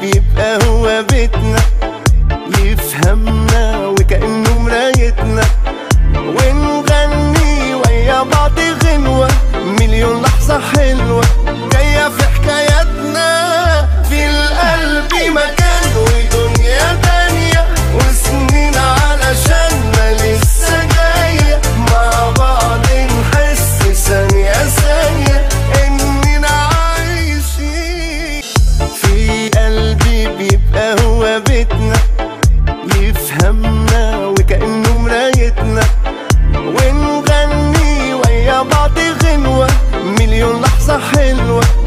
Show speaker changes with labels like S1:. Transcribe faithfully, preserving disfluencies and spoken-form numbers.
S1: بيبقى هو بيتنا، يفهمنا وكأنه مرايتنا، ونغني ويا بعض غنوة مليون لحظة حلوة جاية في حكاياتنا. في القلب مكان ودنيا تانية وسنين علشاننا لسه جاية، مع بعض نحس ثانية ثانية إننا عايشين. في قلبي بيبقى هو بيتنا، يفهمنا وكأنه مرايتنا، ونغني ويا بعض غنوة مليون لحظة حلوة